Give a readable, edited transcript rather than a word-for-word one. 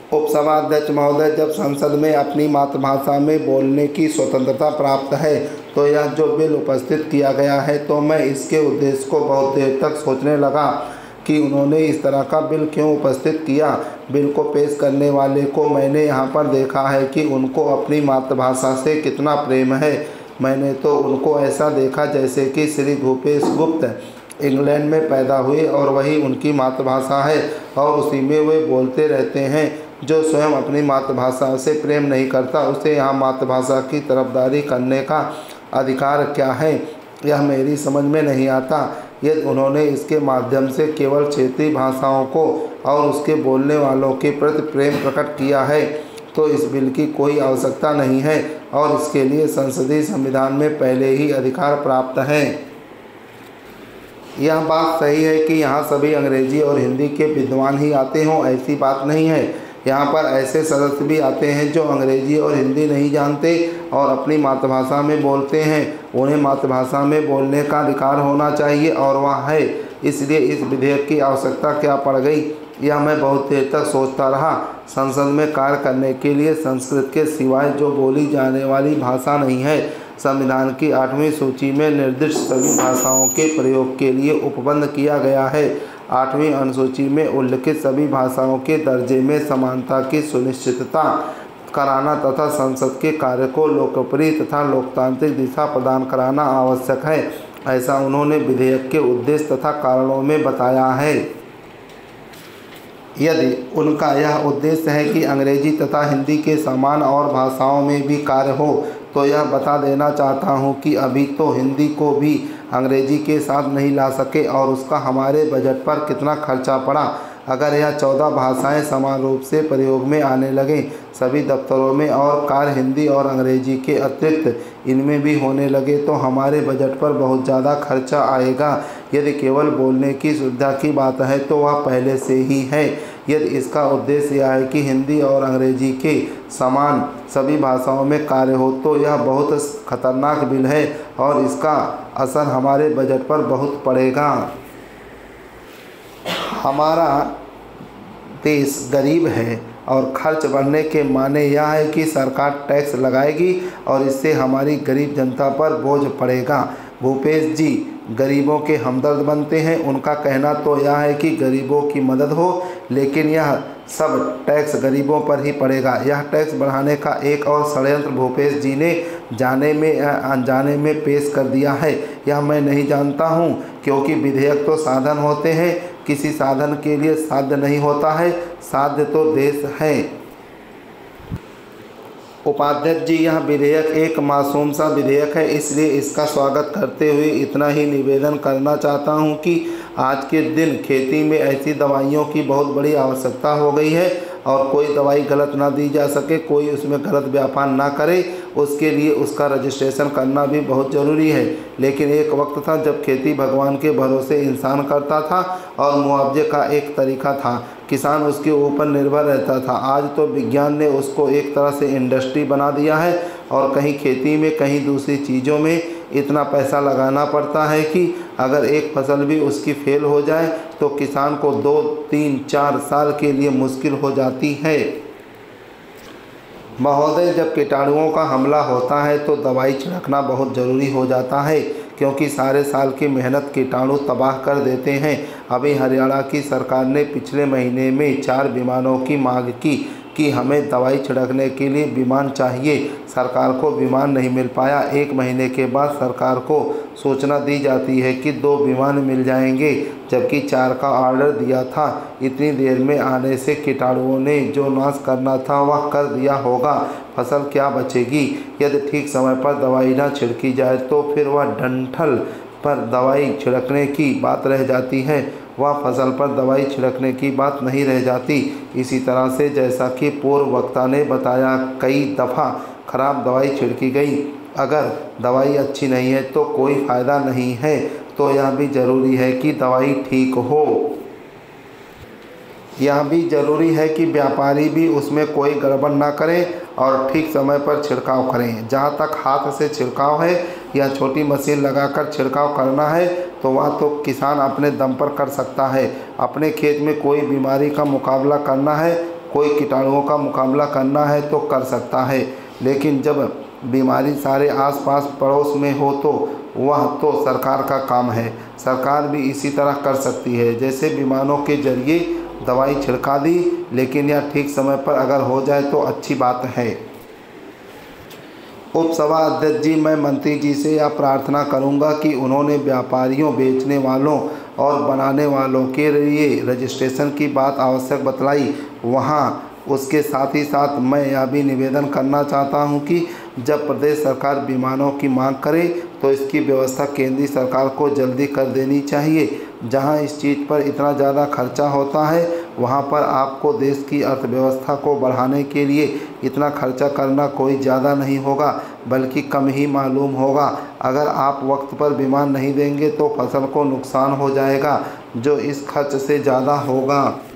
उपसभाध्यक्ष महोदय, जब संसद में अपनी मातृभाषा में बोलने की स्वतंत्रता प्राप्त है तो यह जो बिल उपस्थित किया गया है, तो मैं इसके उद्देश्य को बहुत देर तक सोचने लगा कि उन्होंने इस तरह का बिल क्यों उपस्थित किया। बिल को पेश करने वाले को मैंने यहाँ पर देखा है कि उनको अपनी मातृभाषा से कितना प्रेम है। मैंने तो उनको ऐसा देखा जैसे कि श्री भूपेश गुप्त इंग्लैंड में पैदा हुए और वही उनकी मातृभाषा है और उसी में वे बोलते रहते हैं। जो स्वयं अपनी मातृभाषा से प्रेम नहीं करता, उसे यहाँ मातृभाषा की तरफदारी करने का अधिकार क्या है, यह मेरी समझ में नहीं आता। यदि उन्होंने इसके माध्यम से केवल क्षेत्रीय भाषाओं को और उसके बोलने वालों के प्रति प्रेम प्रकट किया है तो इस बिल की कोई आवश्यकता नहीं है और इसके लिए संसदीय संविधान में पहले ही अधिकार प्राप्त है। यह बात सही है कि यहाँ सभी अंग्रेजी और हिंदी के विद्वान ही आते हों, ऐसी बात नहीं है। यहाँ पर ऐसे सदस्य भी आते हैं जो अंग्रेजी और हिंदी नहीं जानते और अपनी मातृभाषा में बोलते हैं। उन्हें मातृभाषा में बोलने का अधिकार होना चाहिए और वह है। इसलिए इस विधेयक की आवश्यकता क्या पड़ गई, यह मैं बहुत देर तक सोचता रहा। संसद में कार्य करने के लिए संस्कृत के सिवाय जो बोली जाने वाली भाषा नहीं है। संविधान की 8वीं सूची में निर्दिष्ट सभी भाषाओं के प्रयोग के लिए उपबंध किया गया है। 8वीं अनुसूची में उल्लिखित सभी भाषाओं के दर्जे में समानता की सुनिश्चितता कराना तथा संसद के कार्य को लोकप्रिय तथा लोकतांत्रिक दिशा प्रदान कराना आवश्यक है, ऐसा उन्होंने विधेयक के उद्देश्य तथा कारणों में बताया है। यदि उनका यह उद्देश्य है कि अंग्रेजी तथा हिंदी के समान और भाषाओं में भी कार्य हो, तो यह बता देना चाहता हूं कि अभी तो हिंदी को भी अंग्रेजी के साथ नहीं ला सके और उसका हमारे बजट पर कितना खर्चा पड़ा। अगर यह 14 भाषाएं समान रूप से प्रयोग में आने लगें सभी दफ्तरों में और कार्य हिंदी और अंग्रेजी के अतिरिक्त इनमें भी होने लगे तो हमारे बजट पर बहुत ज़्यादा खर्चा आएगा। यदि केवल बोलने की सुविधा की बात है तो वह पहले से ही है। यदि इसका उद्देश्य यह है कि हिंदी और अंग्रेजी के समान सभी भाषाओं में कार्य हो तो यह बहुत खतरनाक बिल है और इसका असर हमारे बजट पर बहुत पड़ेगा। हमारा देश गरीब है और खर्च बढ़ने के माने यह है कि सरकार टैक्स लगाएगी और इससे हमारी गरीब जनता पर बोझ पड़ेगा। भूपेश जी गरीबों के हमदर्द बनते हैं। उनका कहना तो यह है कि गरीबों की मदद हो, लेकिन यह सब टैक्स गरीबों पर ही पड़ेगा। यह टैक्स बढ़ाने का एक और षड्यंत्र भूपेश जी ने जाने में या अनजाने में पेश कर दिया है। यह मैं नहीं जानता हूँ, क्योंकि विधेयक तो साधन होते हैं, किसी साधन के लिए साध्य नहीं होता है, साध्य तो देश है। उपाध्यक्ष जी, यह विधेयक एक मासूम सा विधेयक है, इसलिए इसका स्वागत करते हुए इतना ही निवेदन करना चाहता हूं कि आज के दिन खेती में ऐसी दवाइयों की बहुत बड़ी आवश्यकता हो गई है और कोई दवाई गलत ना दी जा सके, कोई उसमें गलत व्यापार ना करे, उसके लिए उसका रजिस्ट्रेशन करना भी बहुत ज़रूरी है। लेकिन एक वक्त था जब खेती भगवान के भरोसे इंसान करता था और मुआवजे का एक तरीका था, किसान उसके ऊपर निर्भर रहता था। आज तो विज्ञान ने उसको एक तरह से इंडस्ट्री बना दिया है और कहीं खेती में कहीं दूसरी चीज़ों में इतना पैसा लगाना पड़ता है कि अगर एक फसल भी उसकी फेल हो जाए तो किसान को 2, 3, 4 साल के लिए मुश्किल हो जाती है। महोदय, जब कीटाणुओं का हमला होता है तो दवाई छिड़कना बहुत ज़रूरी हो जाता है, क्योंकि सारे साल की मेहनत कीटाणु तबाह कर देते हैं। अभी हरियाणा की सरकार ने पिछले महीने में 4 विमानों की मांग की कि हमें दवाई छिड़कने के लिए विमान चाहिए। सरकार को विमान नहीं मिल पाया। 1 महीने के बाद सरकार को सूचना दी जाती है कि 2 विमान मिल जाएंगे, जबकि 4 का ऑर्डर दिया था। इतनी देर में आने से कीटाणुओं ने जो नाश करना था वह कर दिया होगा, फसल क्या बचेगी। यदि ठीक समय पर दवाई ना छिड़की जाए तो फिर वह डंठल पर दवाई छिड़कने की बात रह जाती है, वह फसल पर दवाई छिड़कने की बात नहीं रह जाती। इसी तरह से जैसा कि पूर्व वक्ता ने बताया, कई दफ़ा खराब दवाई छिड़की गई। अगर दवाई अच्छी नहीं है तो कोई फ़ायदा नहीं है, तो यह भी ज़रूरी है कि दवाई ठीक हो। यह भी ज़रूरी है कि व्यापारी भी उसमें कोई गड़बड़ ना करें और ठीक समय पर छिड़काव करें। जहाँ तक हाथ से छिड़काव है या छोटी मशीन लगाकर छिड़काव करना है तो वह तो किसान अपने दम पर कर सकता है। अपने खेत में कोई बीमारी का मुकाबला करना है कोई कीटाणुओं का मुकाबला करना है तो कर सकता है, लेकिन जब बीमारी सारे आसपास पड़ोस में हो तो वह तो सरकार का काम है। सरकार भी इसी तरह कर सकती है, जैसे विमानों के जरिए दवाई छिड़का दी, लेकिन यह ठीक समय पर अगर हो जाए तो अच्छी बात है। उपसभा अध्यक्ष जी, मैं मंत्री जी से यह प्रार्थना करूंगा कि उन्होंने व्यापारियों, बेचने वालों और बनाने वालों के लिए रजिस्ट्रेशन की बात आवश्यक बतलाई। वहाँ उसके साथ ही साथ मैं यह भी निवेदन करना चाहता हूं कि जब प्रदेश सरकार विमानों की मांग करे तो इसकी व्यवस्था केंद्रीय सरकार को जल्दी कर देनी चाहिए। जहां इस चीज़ पर इतना ज़्यादा खर्चा होता है, वहां पर आपको देश की अर्थव्यवस्था को बढ़ाने के लिए इतना खर्चा करना कोई ज़्यादा नहीं होगा, बल्कि कम ही मालूम होगा। अगर आप वक्त पर विमान नहीं देंगे तो फसल को नुकसान हो जाएगा, जो इस खर्च से ज़्यादा होगा।